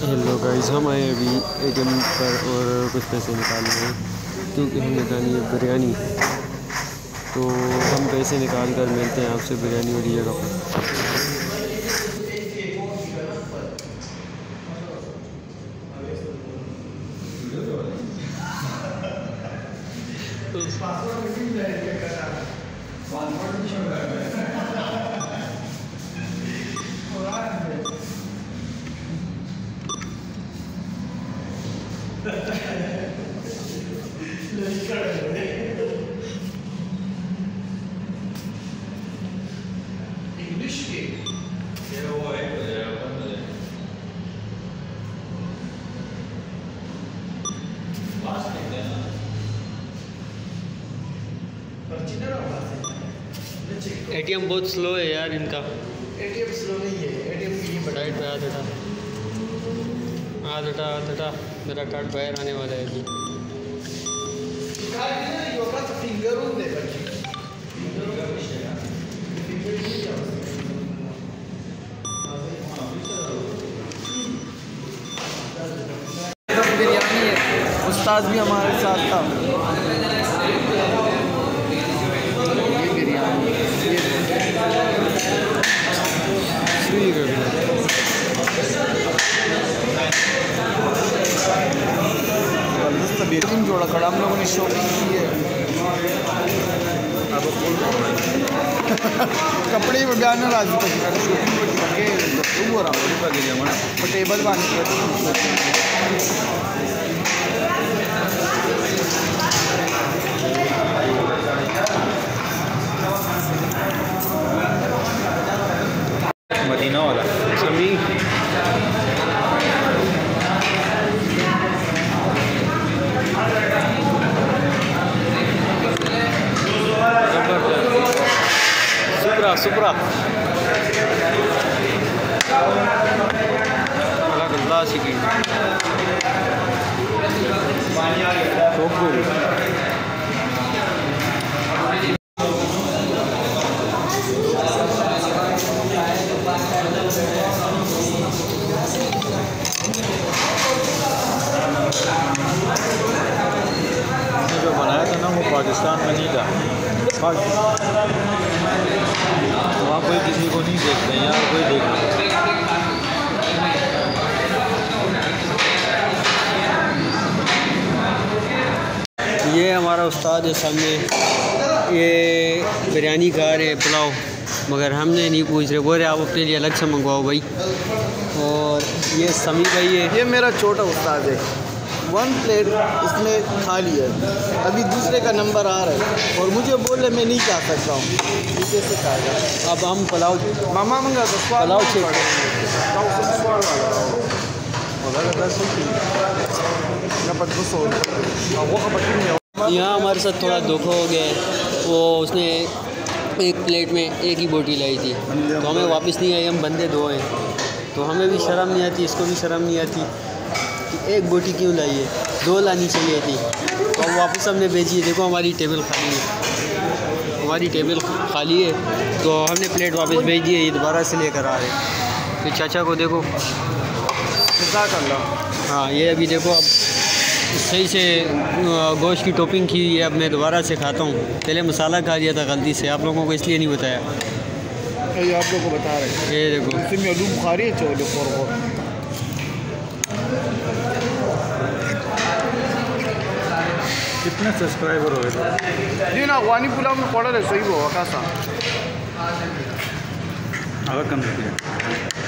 Hello guys, हम आए अभी एटीएम पर और कुछ पैसे निकाल रहे हैं क्योंकि हमने खानी है बिरयानी। तो हम पैसे निकाल कर मिलते हैं आपसे बिरयानी वाली जगह पर। इंग्लिश के एटीएम बहुत स्लो है यार इनका। एटीएम स्लो नहीं है, एटीएम की साइड पे आ बेटा मेरा कार्ड बाहर आने वाला है अभी। फिंगर बिरयानी है। उस्ताद भी हमारे साथ था। ये बिरयानी बेहतरीन जोड़ा खड़ा हम लोगों ने शॉपिंग की है। कपड़े बयान राजी टेबल मदीना वाला समी सुपरा अल्लाह शिकी जो बनाया था ना वो पाकिस्तान में नहीं था। वहाँ कोई किसी को नहीं देखते, यहाँ कोई देखते। ये हमारा उस्ताद है सामने, ये बिरयानी खा रहे हैं पुलाव, मगर हमने नहीं पूछ रहे, बोल रहे आप अपने लिए अलग से मंगवाओ भाई। और ये समी भाई है, ये मेरा छोटा उस्ताद है। 1 प्लेट इसने खा लिया, अभी दूसरे का नंबर आ रहा है और मुझे बोल रहे मैं नहीं खा सकता हूँ। इसे से खाएगा। अब हम पुलाव मामा मंगा तो पुलाव चेक यहाँ हमारे साथ थोड़ा धोखा हो गया है। वो उसने एक प्लेट में एक ही बोटी लाई थी तो हमें वापस नहीं आई। हम बंदे 2 हैं तो हमें भी शर्म नहीं आती, इसको भी शर्म नहीं आती कि एक बोटी क्यों लाई है, 2 लानी चाहिए थी। और वापस हमने भेजी है। देखो हमारी टेबल खाली है, हमारी टेबल खाली है तो हमने प्लेट वापस भेज दी है। ये दोबारा से लेकर आ रहे हैं। तो चाचा को देखो हाँ, ये अभी देखो अब सही से गोश्त की टॉपिंग की है। अब मैं दोबारा से खाता हूँ। पहले मसाला खा लिया था गलती से, आप लोगों को इसलिए नहीं बताया। ये आप लोगों को बता रहे हैं। ये देखो इसमें आलू बुखारी है चोले कितने सब्सक्राइबर हो गए? जी ना वानी पुलाव में पड़ा रहे सही वो वकासा अगर कम